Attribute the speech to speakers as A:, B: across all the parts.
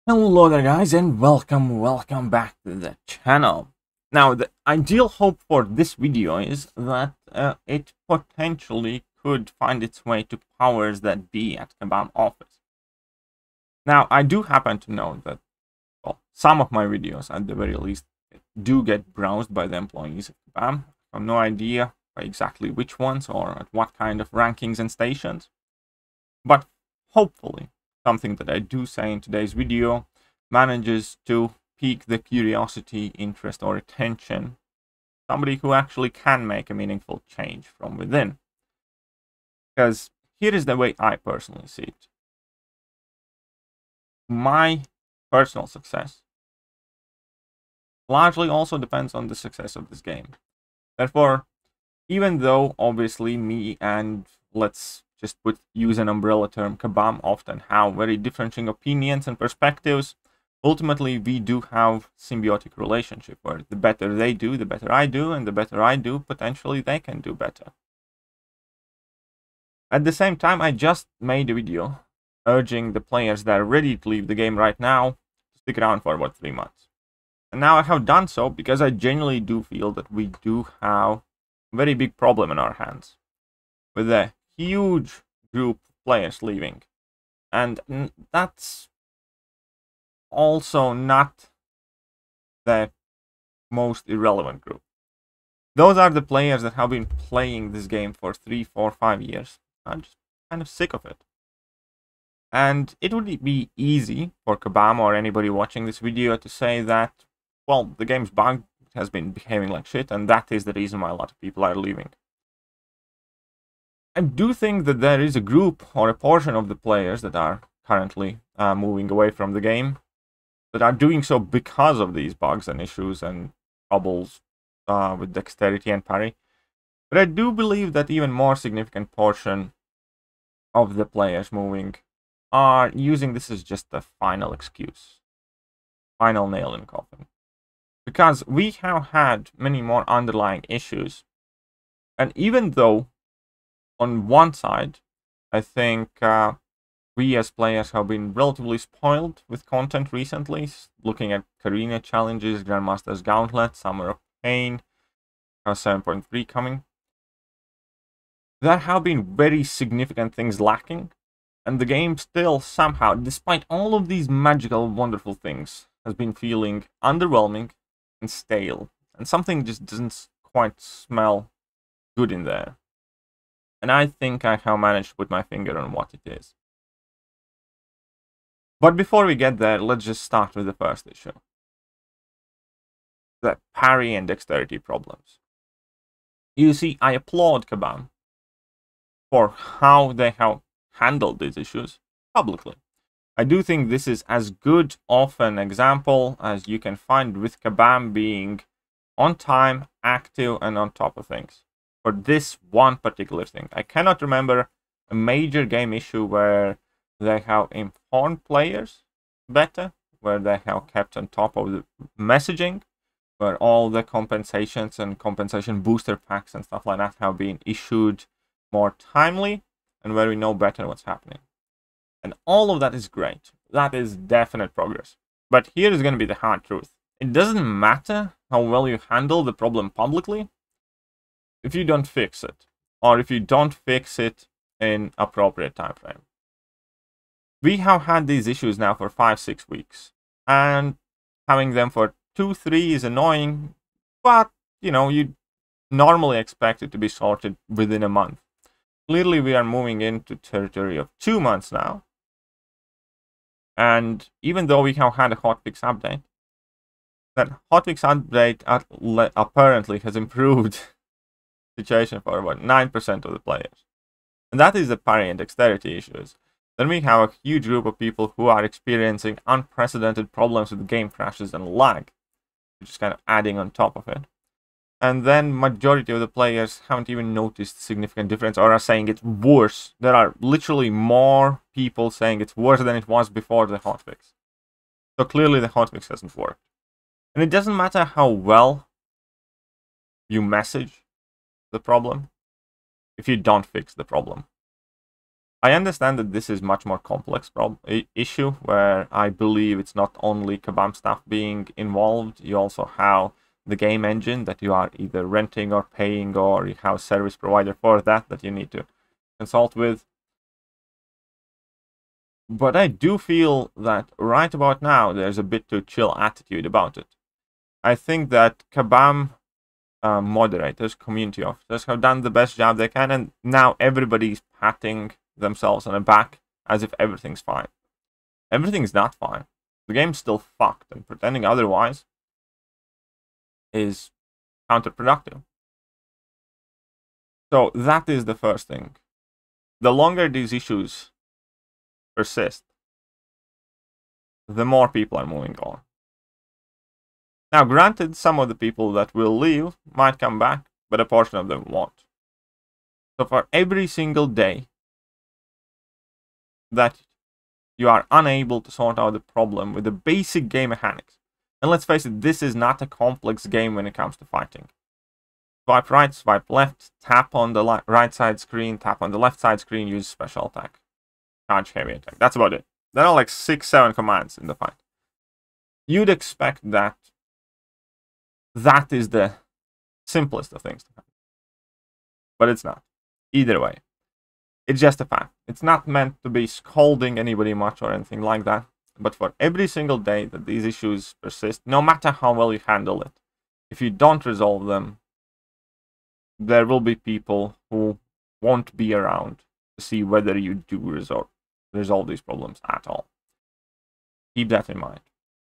A: Hello there guys and welcome back to the channel. Now the ideal hope for this video is that it potentially could find its way to powers that be at Kabam office. Now I do happen to know that some of my videos at the very least do get browsed by the employees of Kabam. I have no idea exactly which ones or at what kind of rankings and stations, but hopefully something that I do say in today's video manages to pique the curiosity, interest, or attention. Somebody who actually can make a meaningful change from within. Because here is the way I personally see it. My personal success largely also depends on the success of this game. Therefore, even though obviously me and let's just use an umbrella term, Kabam often have very differentiating opinions and perspectives, ultimately we do have symbiotic relationship where the better they do, the better I do, and the better I do, potentially they can do better. At the same time, I just made a video urging the players that are ready to leave the game right now to stick around for about 3 months. And now I have done so because I genuinely do feel that we do have a very big problem in our hands with a huge group of players leaving. And that's also not the most irrelevant group. Those are the players that have been playing this game for 3, 4, 5 years. I'm just kind of sick of it. And it would be easy for Kabam or anybody watching this video to say that, well, the game's bugged, it has been behaving like shit, and that is the reason why a lot of people are leaving. I do think that there is a group or a portion of the players that are currently moving away from the game that are doing so because of these bugs and issues and troubles with dexterity and parry. But I do believe that even more significant portion of the players moving are using this as just a final excuse. Final nail in the coffin. Because we have had many more underlying issues. And even though on one side, I think we as players have been relatively spoiled with content recently, looking at Karina challenges, Grandmaster's Gauntlet, Summer of Pain, 7.3 coming. There have been very significant things lacking, and the game still somehow, despite all of these magical, wonderful things, has been feeling underwhelming and stale, and something just doesn't quite smell good in there. And I think I have managed to put my finger on what it is. But before we get there, let's just start with the first issue. The parry and dexterity problems. You see, I applaud Kabam for how they have handled these issues publicly. I do think this is as good of an example as you can find with Kabam being on time, active, and on top of things. For this one particular thing, I cannot remember a major game issue where they have informed players better, where they have kept on top of the messaging, where all the compensations and compensation booster packs and stuff like that have been issued more timely, and where we know better what's happening. And all of that is great. That is definite progress. But here is going to be the hard truth. It doesn't matter how well you handle the problem publicly if you don't fix it, or if you don't fix it in appropriate time frame. We have had these issues now for 5-6 weeks, and having them for 2-3 is annoying, but you know, you normally expect it to be sorted within a month. Clearly we are moving into territory of 2 months now, and even though we have had a hotfix update, that hotfix update apparently has improved situation for about 9% of the players. And that is the parry and dexterity issues. Then we have a huge group of people who are experiencing unprecedented problems with game crashes and lag, which is kind of adding on top of it. And then majority of the players haven't even noticed significant difference or are saying it's worse. There are literally more people saying it's worse than it was before the hotfix. So clearly the hotfix hasn't worked. And it doesn't matter how well you message the problem if you don't fix the problem. I understand that this is much more complex issue, where I believe it's not only Kabam staff being involved, you also have the game engine that you are either renting or paying, or you have a service provider for that you need to consult with. But I do feel that right about now, there's a bit too chill attitude about it. I think that Kabam moderators, community officers have done the best job they can, and now everybody's patting themselves on the back as if everything's fine. Everything's not fine. The game's still fucked, and pretending otherwise is counterproductive. So that is the first thing. The longer these issues persist, the more people are moving on. Now, granted, some of the people that will leave might come back, but a portion of them won't. So for every single day that you are unable to sort out the problem with the basic game mechanics, and let's face it, this is not a complex game when it comes to fighting. Swipe right, swipe left, tap on the right side screen, tap on the left side screen, use special attack, charge heavy attack. That's about it. There are like 6-7 commands in the fight. You'd expect that that is the simplest of things to happen. But it's not. Either way, it's just a fact. It's not meant to be scolding anybody much or anything like that. But for every single day that these issues persist, no matter how well you handle it, if you don't resolve them, there will be people who won't be around to see whether you do resolve these problems at all. Keep that in mind.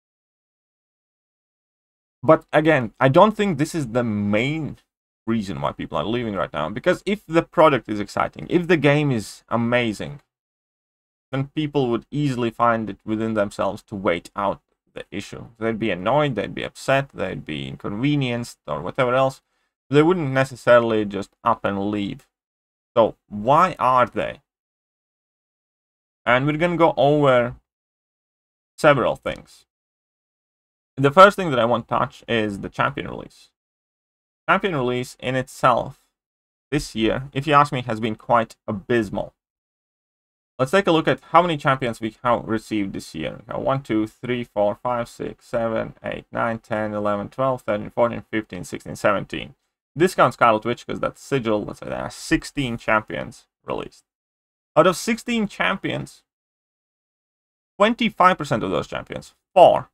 A: But again, I don't think this is the main reason why people are leaving right now. Because if the product is exciting, if the game is amazing, then people would easily find it within themselves to wait out the issue. They'd be annoyed, they'd be upset, they'd be inconvenienced, or whatever else. They wouldn't necessarily just up and leave. So why are they? And we're going to go over several things. The first thing that I want to touch is the champion release. Champion release in itself this year, if you ask me, has been quite abysmal. Let's take a look at how many champions we have received this year. We have 1, 2, 3, 4, 5, 6, 7, 8, 9, 10, 11, 12, 13, 14, 15, 16, 17. Discount Scarlet Witch because that's Sigil. Let's say there are 16 champions released. Out of 16 champions, 25% of those champions, 4,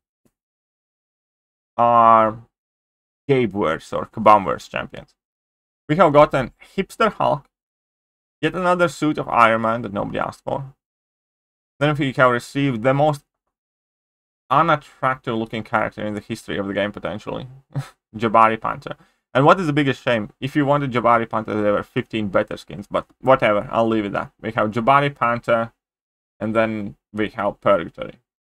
A: are Gabeverse or Kabamverse champions. We have gotten Hipster Hulk, yet another suit of Iron Man that nobody asked for. Then we have received the most unattractive looking character in the history of the game, potentially, Jabari Panther. And what is the biggest shame? If you wanted Jabari Panther, there were 15 better skins, but whatever, I'll leave it at that. We have Jabari Panther, and then we have Purgatory.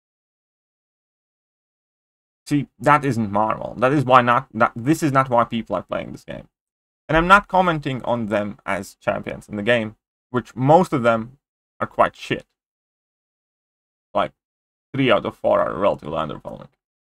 A: See, that isn't Marvel. That is why this is not why people are playing this game. And I'm not commenting on them as champions in the game, which most of them are quite shit. Like 3 out of 4 are relatively underwhelming,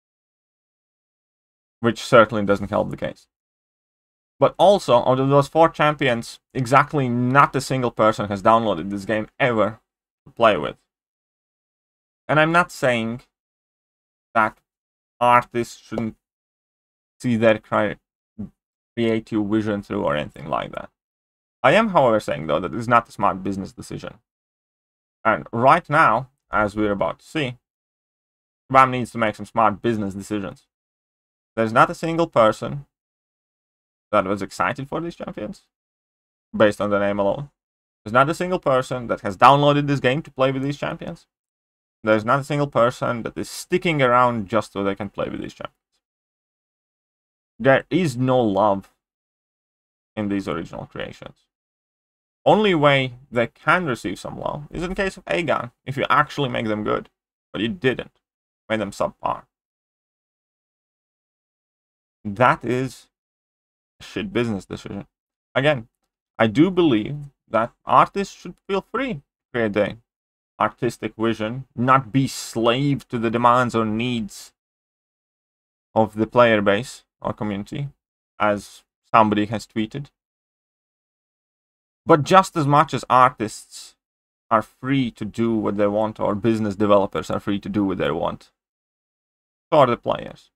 A: which certainly doesn't help the case. But also, out of those 4 champions, exactly not a single person has downloaded this game ever to play with. And I'm not saying that artists shouldn't see their creative vision through or anything like that. I am, however, saying, though, that it's not a smart business decision. And right now, as we're about to see, Kabam needs to make some smart business decisions. There's not a single person that was excited for these champions, based on the name alone. There's not a single person that has downloaded this game to play with these champions. There's not a single person that is sticking around just so they can play with these champions. There is no love in these original creations. Only way they can receive some love is in case of Aegon, if you actually make them good. But you didn't. Made them subpar. That is a shit business decision. Again, I do believe that artists should feel free to create their artistic vision, not be slave to the demands or needs of the player base or community, as somebody has tweeted. But just as much as artists are free to do what they want, or business developers are free to do what they want. So are the players.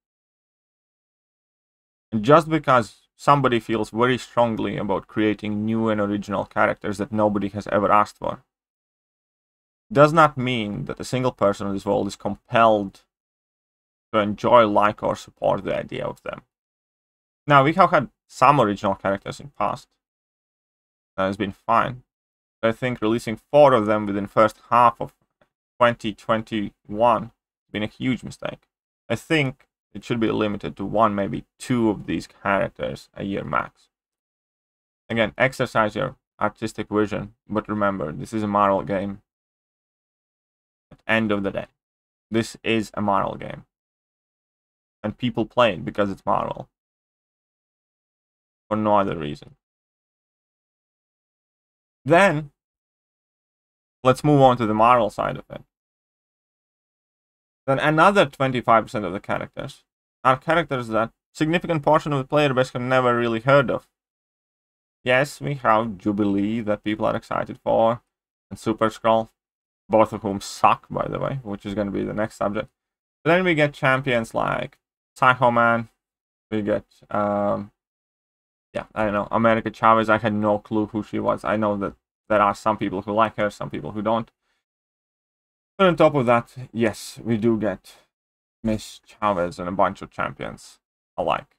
A: And just because somebody feels very strongly about creating new and original characters that nobody has ever asked for, does not mean that a single person in this world is compelled to enjoy, like, or support the idea of them. Now, we have had some original characters in the past. That has been fine. I think releasing 4 of them within the first half of 2021 has been a huge mistake. I think it should be limited to 1, maybe 2 of these characters a year max. Again, exercise your artistic vision, but remember, this is a Marvel game. At the end of the day, this is a Marvel game. And people play it because it's Marvel. For no other reason. Then, let's move on to the Marvel side of it. Then another 25% of the characters are characters that significant portion of the player base have never really heard of. Yes, we have Jubilee that people are excited for, and Super-Skrull, both of whom suck, by the way, which is going to be the next subject. But then we get champions like Psycho-Man, we get, I don't know, America Chavez. I had no clue who she was. I know that there are some people who like her, some people who don't. But on top of that, yes, we do get Miss Chavez and a bunch of champions alike.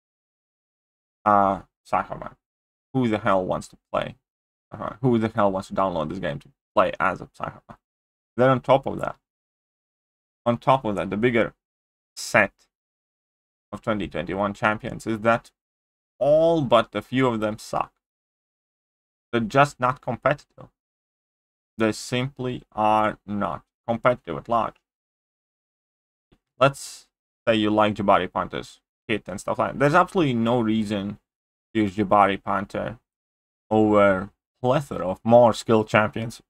A: Psycho-Man. Who the hell wants to play? Who the hell wants to download this game to play as a Psycho-Man? Then on top of that, the bigger set of 2021 champions is that all but a few of them suck. They're just not competitive. They simply are not competitive at large. Let's say you like Jabari Panther's hit and stuff like that. There's absolutely no reason to use Jabari Panther over plethora of more skilled champions.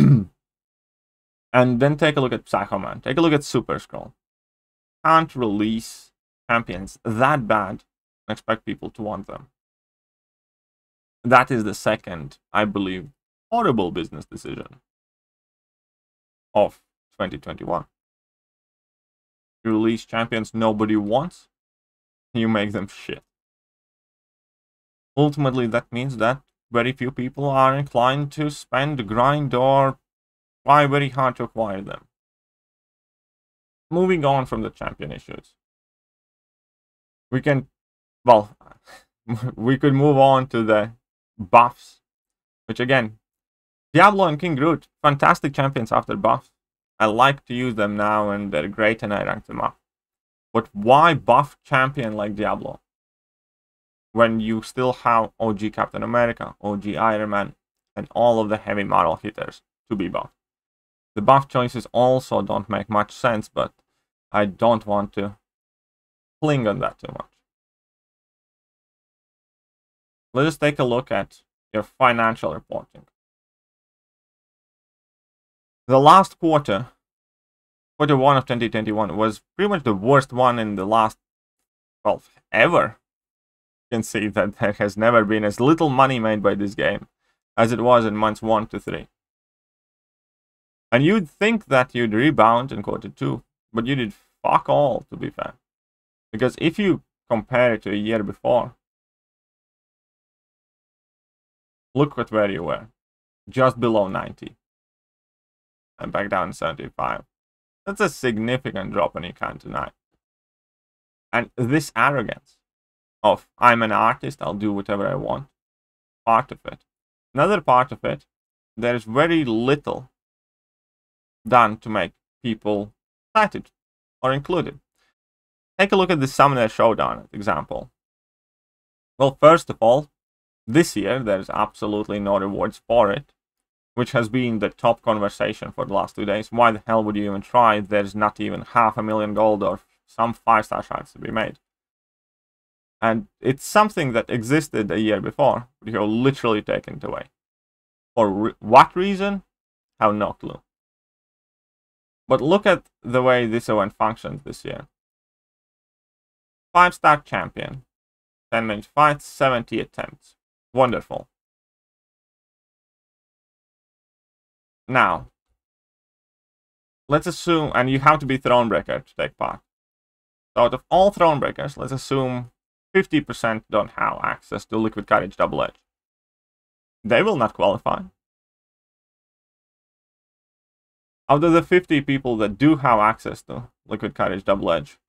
A: And then take a look at Psycho-Man. Take a look at Super-Skrull. Can't release champions that bad and expect people to want them. That is the second, I believe, horrible business decision of 2021. You release champions nobody wants, you make them shit. Ultimately, that means that very few people are inclined to spend, grind, or try very hard to acquire them. Moving on from the champion issues. We could move on to the buffs, which again, Diablo and King Groot, fantastic champions after buffs. I like to use them now and they're great and I rank them up. But why buff champion like Diablo when you still have OG Captain America, OG Iron Man, and all of the heavy Marvel hitters to be buffed? The buff choices also don't make much sense, but I don't want to cling on that too much. Let us take a look at your financial reporting. The last quarter, quarter 1 of 2021, was pretty much the worst one in the last, ever. You can see that there has never been as little money made by this game as it was in months 1 to 3. And you'd think that you'd rebound in quarter 2, but you did fuck all, to be fair. Because if you compare it to a year before, look at where you were. Just below 90. And back down to 75. That's a significant drop, and you can't deny. And this arrogance of, I'm an artist, I'll do whatever I want, part of it. Another part of it, there's very little done to make people excited or included. Take a look at the Summoner Showdown example. Well, first of all, this year there's absolutely no rewards for it, which has been the top conversation for the last 2 days. Why the hell would you even try? There's not even 500,000 gold or some 5-star shards to be made. And it's something that existed a year before, but you're literally taken it away. For what reason? Have no clue. But look at the way this event functions this year. 5-star champion, 10-minute fights, 70 attempts. Wonderful. Now, let's assume, and you have to be Thronebreaker to take part. So out of all Thronebreakers, let's assume 50% don't have access to Liquid Courage Double Edge. They will not qualify. Out of the 50 people that do have access to Liquid Courage Double Edge,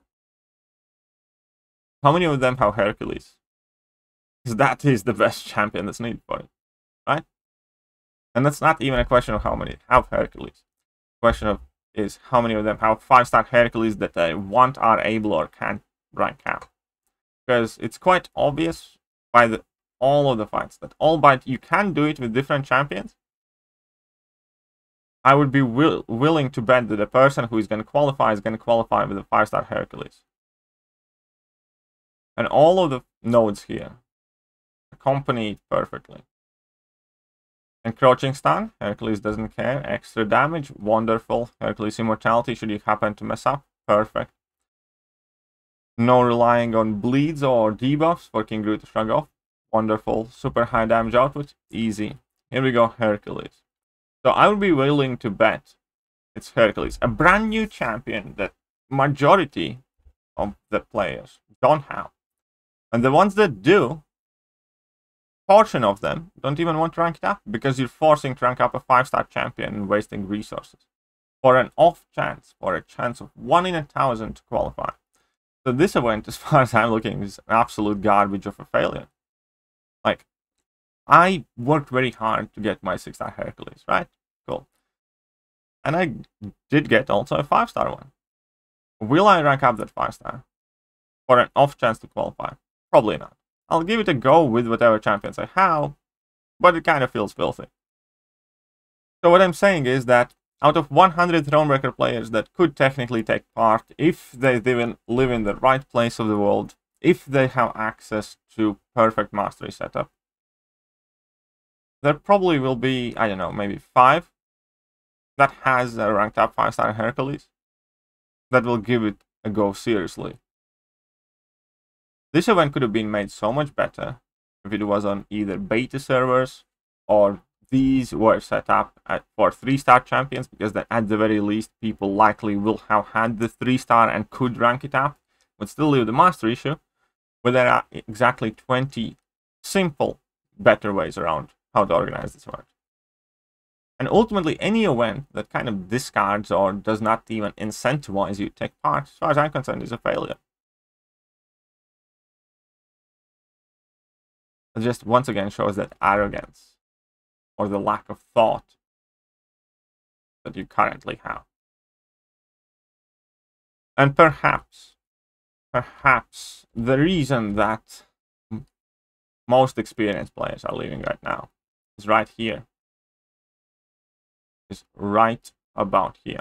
A: how many of them have Hercules? Because that is the best champion that's needed for it, right? And that's not even a question of how many have Hercules. The question is how many of them have 5-star Hercules that they want, are able, or can rank out. Because it's quite obvious by all of the fights that albeit you can do it with different champions, I would be willing to bet that the person who is going to qualify with a 5-star Hercules. And all of the nodes here accompany it perfectly. Encroaching stun, Hercules doesn't care. Extra damage, wonderful. Hercules immortality, should you happen to mess up, perfect. No relying on bleeds or debuffs for King Gru to shrug off, wonderful. Super high damage output, easy. Here we go, Hercules. So I would be willing to bet it's Hercules, a brand new champion that majority of the players don't have. And the ones that do, portion of them don't even want to rank it up because you're forcing to rank up a 5-star champion and wasting resources for an off chance, for a chance of 1 in 1,000 to qualify. So this event, as far as I'm looking, is an absolute garbage of a failure. Like, I worked very hard to get my 6-star Hercules, right? Cool. And I did get also a 5-star one. Will I rank up that 5-star for an off chance to qualify? Probably not. I'll give it a go with whatever champions I have, but it kind of feels filthy. So what I'm saying is that out of 100 Thronebreaker players that could technically take part, if they even live in the right place of the world, if they have access to perfect mastery setup, there probably will be, I don't know, maybe 5 that has a ranked up 5-star Hercules that will give it a go seriously. This event could have been made so much better if it was on either beta servers or these were set up for 3-star champions, because then at the very least people likely will have had the 3-star and could rank it up, but still leave the master issue. But there are exactly 20 simple, better ways around how to organize this event. And ultimately, any event that kind of discards or does not even incentivize you to take part, as far as I'm concerned, is a failure. It just once again shows that arrogance or the lack of thought that you currently have. And perhaps the reason that most experienced players are leaving right now is right here. Is right about here.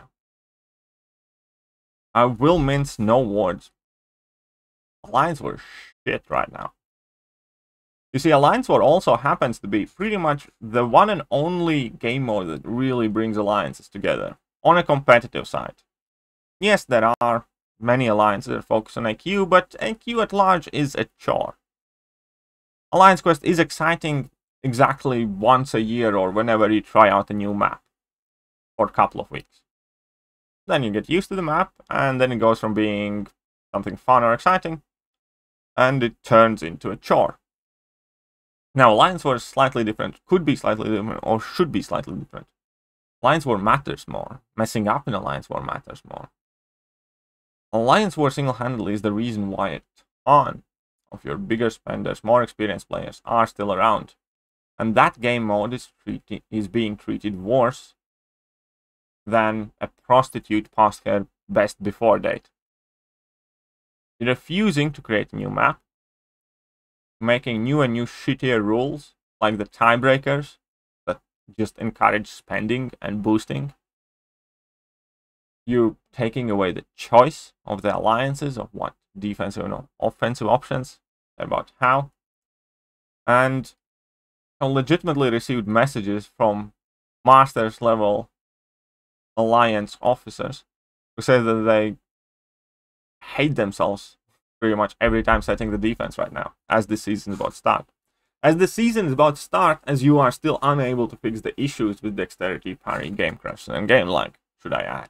A: I will mince no words. Alliance War shit right now. You see, Alliance War also happens to be pretty much the one and only game mode that really brings alliances together on a competitive side. Yes, there are many alliances that focus on AQ, but AQ at large is a chore. Alliance Quest is exciting exactly once a year or whenever you try out a new map for a couple of weeks. Then you get used to the map, and then it goes from being something fun or exciting, and it turns into a chore. Now, Alliance War is slightly different, could be slightly different, or should be slightly different. Alliance War matters more. Messing up in Alliance War matters more. Alliance War single-handedly is the reason why a ton of your bigger spenders, more experienced players are still around. And that game mode is being treated worse than a prostitute past her best before date. You're refusing to create a new map, making new and new shittier rules, like the tiebreakers that just encourage spending and boosting. You're taking away the choice of the alliances of what defensive and offensive options about how. And I legitimately received messages from Masters level Alliance officers who say that they hate themselves pretty much every time setting the defense right now, as this season is about to start. As the season is about to start, as you are still unable to fix the issues with dexterity, parry, game crashes, and game lag, should I add.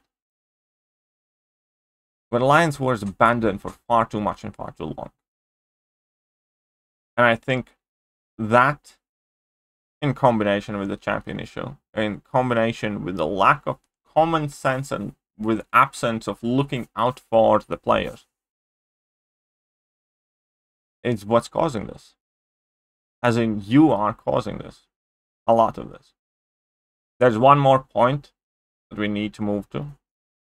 A: But Alliance was abandoned for far too much and far too long. And I think that, in combination with the champion issue, in combination with the lack of common sense and with absence of looking out for the players, is what's causing this. As in, you are causing this. A lot of this. There's one more point that we need to move to.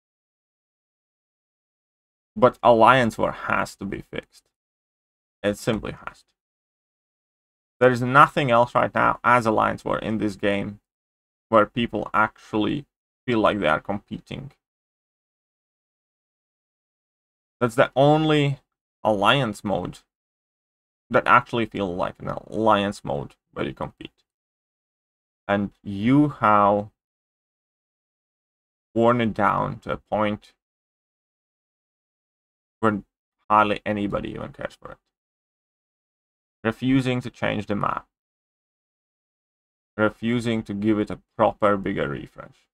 A: But Alliance War has to be fixed. It simply has to. There is nothing else right now as Alliance War in this game where people actually feel like they are competing. That's the only Alliance mode that actually feel like an Alliance mode where you compete. And you have worn it down to a point where hardly anybody even cares for it. Refusing to change the map. Refusing to give it a proper, bigger refresh.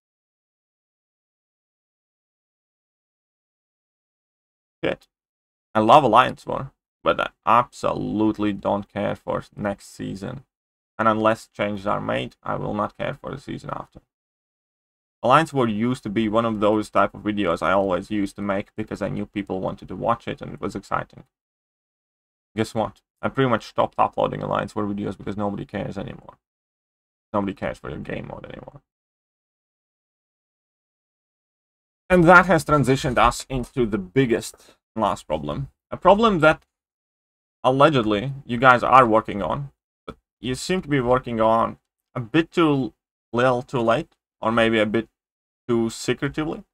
A: Shit. I love Alliance War, but I absolutely don't care for next season. And unless changes are made, I will not care for the season after. Alliance War used to be one of those type of videos I always used to make because I knew people wanted to watch it and it was exciting. Guess what? I pretty much stopped uploading Alliance War videos because nobody cares anymore. Nobody cares for your game mode anymore. And that has transitioned us into the biggest last problem. A problem that allegedly you guys are working on, but you seem to be working on a bit too little too late, or maybe a bit too secretively.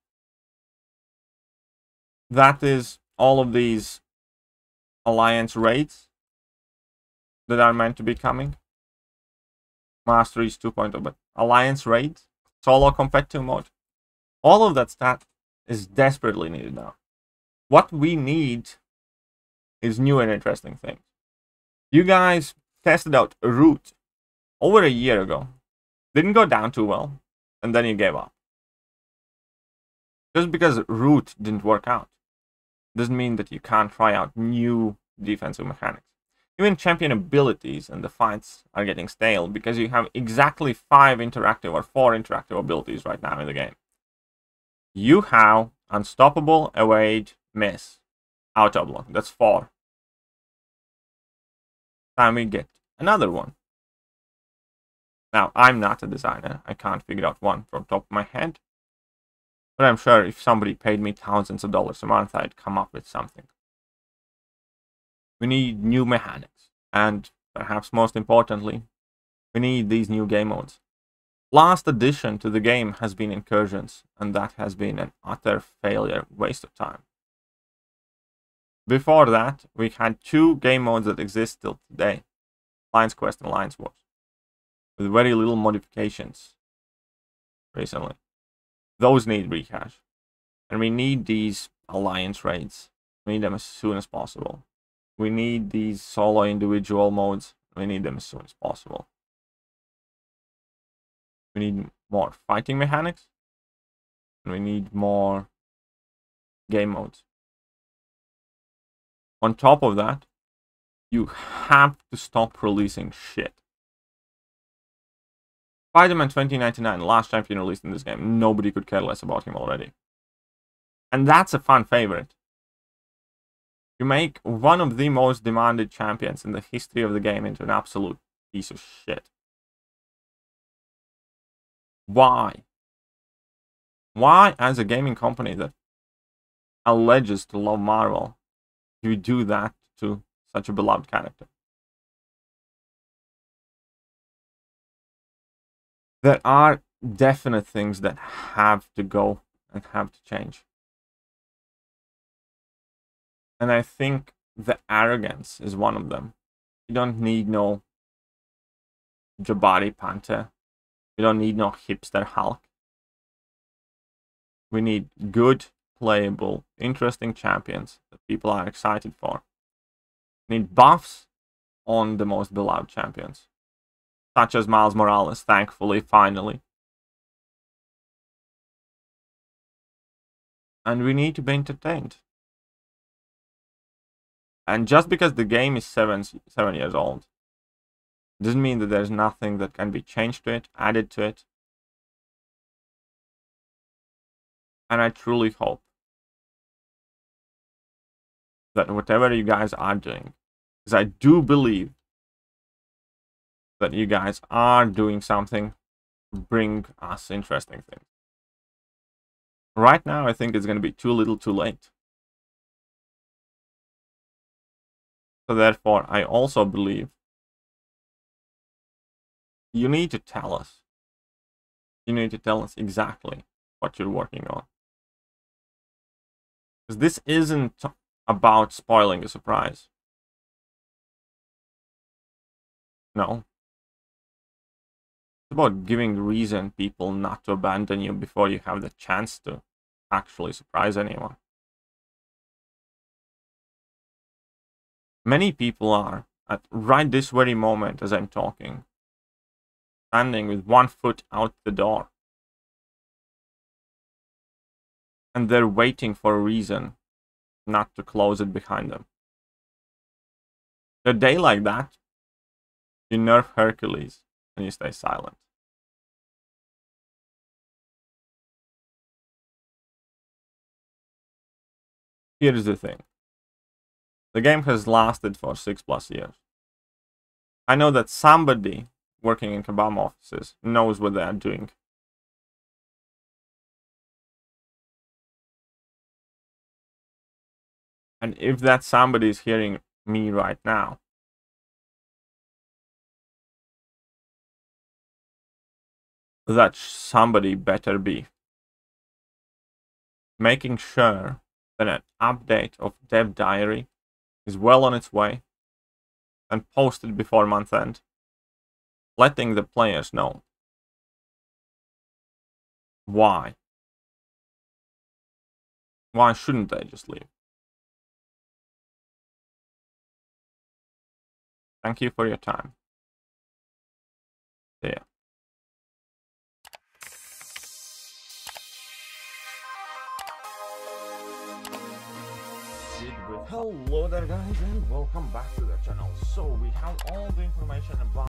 A: That is all of these Alliance raids that are meant to be coming. Masteries 2.0, but Alliance raids, solo competitive mode. All of that stuff is desperately needed now. What we need is new and interesting things. You guys tested out Root over a year ago. Didn't go down too well, and then you gave up. Just because Root didn't work out doesn't mean that you can't try out new defensive mechanics. Even champion abilities and the fights are getting stale because you have exactly 5 interactive or 4 interactive abilities right now in the game. You have Unstoppable, Evade, Miss, Auto Block. That's 4. Time we get another one. Now, I'm not a designer. I can't figure out one from top of my head. But I'm sure if somebody paid me thousands of dollars a month, I'd come up with something. We need new mechanics. And perhaps most importantly, we need these new game modes. Last addition to the game has been Incursions, and that has been an utter failure, waste of time. Before that, we had 2 game modes that exist till today. Alliance Quest and Alliance Wars. With very little modifications recently. Those need rehash. And we need these Alliance raids. We need them as soon as possible. We need these solo individual modes. We need them as soon as possible. We need more fighting mechanics. And we need more game modes. On top of that, you have to stop releasing shit. Spider-Man 2099, last champion released in this game. Nobody could care less about him already. And that's a fan favorite. You make one of the most demanded champions in the history of the game into an absolute piece of shit. Why? Why, as a gaming company that alleges to love Marvel, do you do that to such a beloved character? There are definite things that have to go and have to change. And I think the arrogance is one of them. You don't need no Jabari Panther. We don't need no hipster Hulk. We need good, playable, interesting champions that people are excited for. We need buffs on the most beloved champions, such as Miles Morales, thankfully, finally. And we need to be entertained. And just because the game is 7 years old, doesn't mean that there's nothing that can be changed to it, added to it. And I truly hope that whatever you guys are doing, because I do believe that you guys are doing something to bring us interesting things. Right now, I think it's going to be too little too late. So therefore, I also believe you need to tell us. You need to tell us exactly what you're working on. Because this isn't about spoiling a surprise. No. It's about giving reason people not to abandon you before you have the chance to actually surprise anyone. Many people are, at right this very moment as I'm talking, standing with one foot out the door. And they're waiting for a reason not to close it behind them. A day like that, you nerf Hercules and you stay silent. Here's the thing. The game has lasted for 6+ years. I know that somebody working in Kabam offices knows what they are doing. And if that somebody is hearing me right now, that somebody better be making sure that an update of Dev Diary is well on its way and posted before month end, letting the players know why. Why shouldn't they just leave? Thank you for your time. See ya. Hello there guys and welcome back to the channel. So we have all the information about